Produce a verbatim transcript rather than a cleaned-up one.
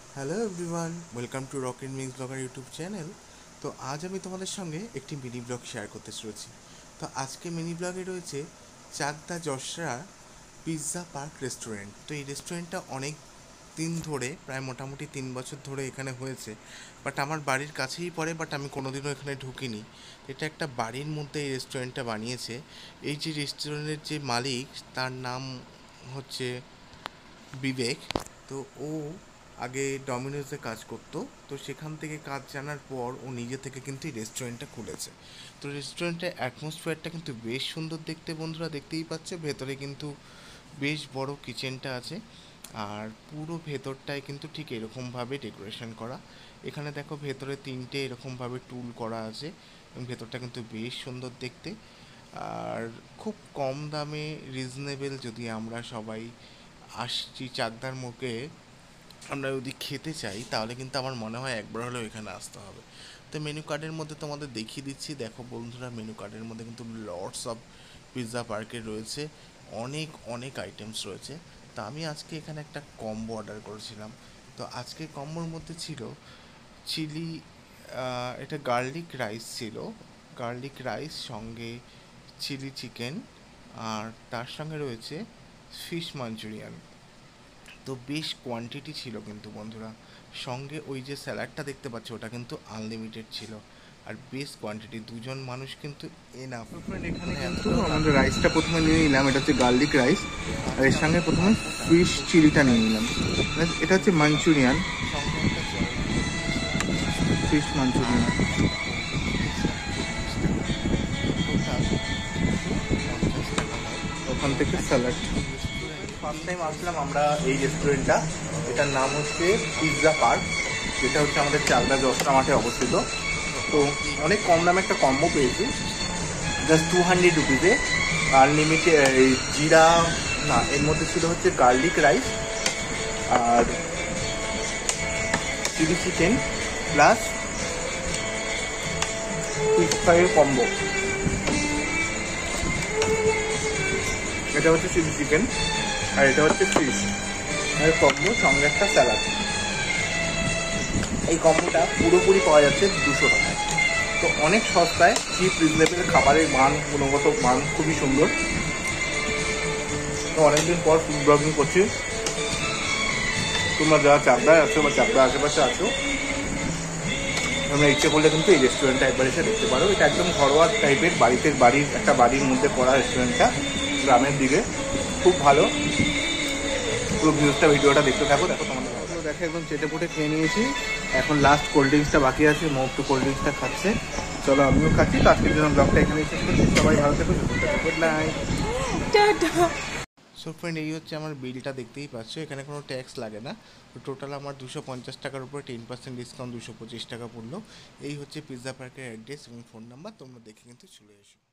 Hello everyone, welcome to rocket mix blogger YouTube channel. তো আজ আমি তোমাদের সঙ্গে একটি মিনি ব্লগ শেয়ার করতে চলেছি। তো আজকে মিনি ব্লগে রয়েছে Chakdah Jashra pizza park restaurant. তো এই রেস্টুরেন্টটা অনেক দিন ধরে, প্রায় মোটামুটি তিন বছর ধরে এখানে হয়েছে, বাট আমার বাড়ির কাছেই পড়ে, বাট আমি কোনোদিনও এখানে ঢুকিনি। এটা একটা বাড়ির মধ্যে এই রেস্টুরেন্টটা বানিয়েছে। এই যে রেস্টুরেন্টের যে মালিক, তার নাম হচ্ছে বিবেক। তো ও আগে ডমিনোজে কাজ করতো, তো সেখান থেকে কাজ জানার পর ও নিজে থেকে কিন্তু এই রেস্টুরেন্টটা খুলেছে। তো রেস্টুরেন্টের অ্যাটমসফিয়ারটা কিন্তু বেশ সুন্দর দেখতে, বন্ধুরা দেখতেই পাচ্ছে। ভেতরে কিন্তু বেশ বড় কিচেনটা আছে, আর পুরো ভেতরটায় কিন্তু ঠিক এরকমভাবে ডেকোরেশন করা। এখানে দেখো ভেতরে তিনটে এরকমভাবে টুল করা আছে, এবং ভেতরটা কিন্তু বেশ সুন্দর দেখতে। আর খুব কম দামে রিজনেবল, যদি আমরা সবাই আসছি চাকদার মুখে, আমরা যদি খেতে চাই তাহলে কিন্তু আমার মনে হয় একবার হলেও এখানে আসতে হবে। তো মেনু কার্ডের মধ্যে তোমাদের দেখিয়ে দিচ্ছি, দেখো বন্ধুরা, মেনু কার্ডের মধ্যে কিন্তু লটস অফ পিৎজা পার্কের রয়েছে, অনেক অনেক আইটেমস রয়েছে। তো আমি আজকে এখানে একটা কম্বো অর্ডার করেছিলাম। তো আজকে কম্বোর মধ্যে ছিল চিলি, এটা গার্লিক রাইস ছিল, গার্লিক রাইস সঙ্গে চিলি চিকেন, আর তার সঙ্গে রয়েছে ফিশ মাঞ্চুরিয়ান। তো বেশ কোয়ান্টিটি ছিল কিন্তু বন্ধুরা। সঙ্গে ওই যে স্যালাডটা দেখতে পাচ্ছ, ওটা কিন্তু আনলিমিটেড ছিল, আর বেশ কোয়ান্টিটি, দুজন মানুষ কিন্তু এনাফ। এখানে কিন্তু আমাদের রাইসটা প্রথমে নিয়ে নিলাম, এটা হচ্ছে গার্লিক রাইস, আর এর সঙ্গে প্রথমে ফিশ চিলিটা নিয়ে নিলাম। এটা হচ্ছে মাঞ্চুরিয়ান, ফিশ মাঞ্চুরিয়ান। ওখান থেকে স্যালাড। ফার্স্ট টাইম আসলাম আমরা এই রেস্টুরেন্টটা, এটার নাম হচ্ছে পিৎজা পার্ক, যেটা হচ্ছে আমাদের চাকদা যশরা মাঠে অবস্থিত। তো অনেক কম দামে একটা কম্বো পেয়েছি, জাস্ট টু হান্ড্রেড রুপিসে। আনলিমিটেড জিরা, না এর মধ্যে ছিল হচ্ছে গার্লিক রাইস আর চিলি চিকেন প্লাস ফিশ ফ্রাইয়ের কম্বো। এটা হচ্ছে চিলি চিকেন, আর এটা হচ্ছে ফিশ এর কম্বো, সঙ্গে একটা স্যালাড। এই কম্বোটা পুরোপুরি পাওয়া যাচ্ছে দুশো টাকায়। তো অনেক সস্তায়, চিপ রিজনেবল, খাবারের মান, গুণগত মান খুবই সুন্দর। তো অনেকদিন পর ফুড ব্লগিং করছি। তোমরা যারা চাকদায় আছো বা চাকদার আশেপাশে আছো, তোমরা ইচ্ছে করলে কিন্তু এই রেস্টুরেন্টটা একবার এসে দেখতে পারো। এটা একদম ঘরোয়া টাইপের, বাড়িতে বাড়ির একটা বাড়ির মধ্যে পড়া রেস্টুরেন্টটা, গ্রামের দিকে, খুব ভালো। পুরো ভিউজটা, ভিডিওটা দেখতে থাকো। দেখো তোমাদের দেখে একদম চেটে পুটে খেয়ে নিয়েছি, এখন লাস্ট কোল্ড ড্রিঙ্কসটা বাকি আছে। মৌ একটু কোল্ড ড্রিঙ্কসটা খাচ্ছে, চলো আমিও খাচ্ছি। তো আজকের জন্য ব্লগটা এখানে শেষ করছি। সবাই ভালো থেকো, good night, tata. So friend, এই হচ্ছে আমার বিলটা, দেখতেই পাচ্ছ, এখানে কোনো ট্যাক্স লাগে না। তো টোটাল আমার দুশো পঞ্চাশ টাকার উপরে টেন পার্সেন্ট ডিসকাউন্ট দুশো পঁচিশ টাকা পড়লো। এই হচ্ছে পিৎজা পার্কের অ্যাড্রেস এবং ফোন নাম্বার, তোমরা দেখে কিন্তু চলে এসো।